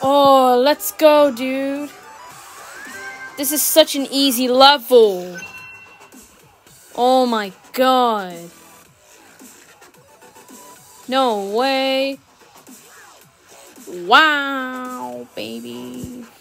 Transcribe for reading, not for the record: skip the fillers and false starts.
Oh, let's go, dude. This is such an easy level. Oh my god. No way. Wow, baby.